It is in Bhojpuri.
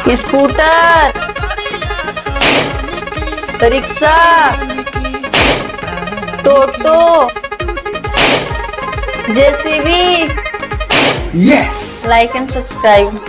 स्कूटर, रिक्शा, टोटो, JCB. Yes! Like and subscribe.